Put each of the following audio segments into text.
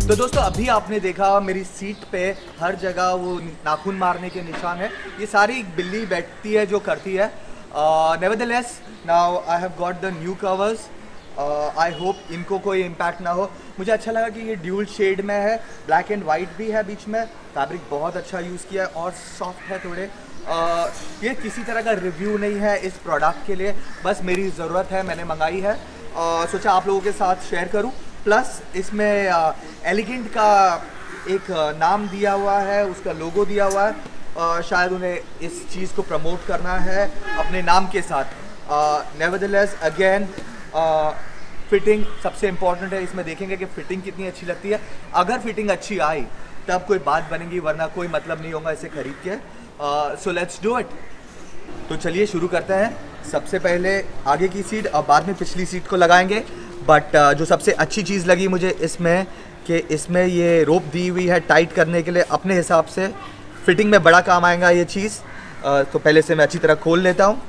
तो दोस्तों अभी आपने देखा मेरी सीट पे हर जगह वो नाखून मारने के निशान है। ये सारी बिल्ली बैठती है जो करती है। Nevertheless now I have got the new covers. I hope इनको कोई इम्पैक्ट ना हो। मुझे अच्छा लगा कि ये ड्यूल शेड में है, ब्लैक एंड वाइट भी है बीच में। फैब्रिक बहुत अच्छा यूज़ किया है और सॉफ्ट है थोड़े। ये किसी तरह का रिव्यू नहीं है इस प्रोडक्ट के लिए, बस मेरी ज़रूरत है, मैंने मंगाई है। सोचा आप लोगों के साथ शेयर करूं। प्लस इसमें एलिगेंट का एक नाम दिया हुआ है, उसका लोगो दिया हुआ है। शायद उन्हें इस चीज़ को प्रमोट करना है अपने नाम के साथ। नेवरदलेस अगेन फिटिंग सबसे इम्पॉर्टेंट है। इसमें देखेंगे कि फ़िटिंग कितनी अच्छी लगती है। अगर फिटिंग अच्छी आई तब कोई बात बनेगी, वरना कोई मतलब नहीं होगा इसे खरीद के। So let's do it. तो चलिए शुरू करते हैं। सबसे पहले आगे की सीट और बाद में पिछली सीट को लगाएंगे। बट जो सबसे अच्छी चीज़ लगी मुझे इसमें कि इसमें ये रोप दी हुई है टाइट करने के लिए। अपने हिसाब से फिटिंग में बड़ा काम आएगा ये चीज़। तो पहले से मैं अच्छी तरह खोल लेता हूँ।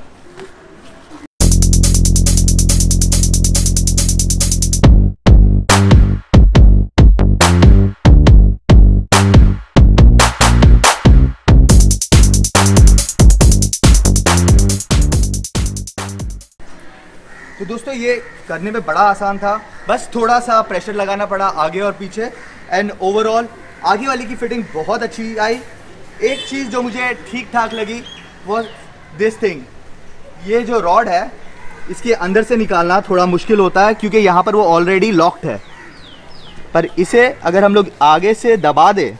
तो दोस्तों ये करने में बड़ा आसान था, बस थोड़ा सा प्रेशर लगाना पड़ा आगे और पीछे। एंड ओवरऑल आगे वाली की फिटिंग बहुत अच्छी आई। एक चीज़ जो मुझे ठीक ठाक लगी वो दिस थिंग, ये जो रॉड है इसके अंदर से निकालना थोड़ा मुश्किल होता है क्योंकि यहाँ पर वो ऑलरेडी लॉक्ड है। पर इसे अगर हम लोग आगे से दबा दें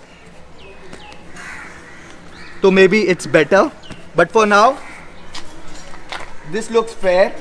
तो maybe it's better, but for now this looks fair.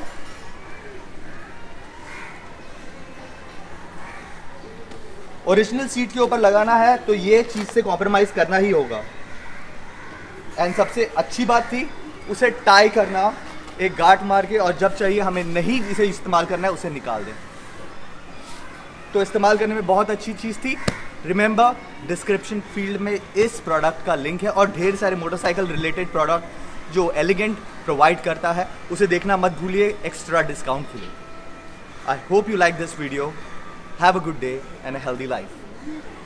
Original seat के ऊपर लगाना है तो ये चीज़ से कॉम्प्रोमाइज़ करना ही होगा। एंड सबसे अच्छी बात थी उसे टाई करना एक गांठ मार के, और जब चाहिए हमें नहीं इसे इस्तेमाल करना है उसे निकाल दें। तो इस्तेमाल करने में बहुत अच्छी चीज़ थी। रिमेंबर डिस्क्रिप्शन फील्ड में इस प्रोडक्ट का लिंक है और ढेर सारे मोटरसाइकिल रिलेटेड प्रोडक्ट जो एलिगेंट प्रोवाइड करता है उसे देखना मत भूलिए एक्स्ट्रा डिस्काउंट के लिए। I hope you like this video. Have a good day and a healthy life.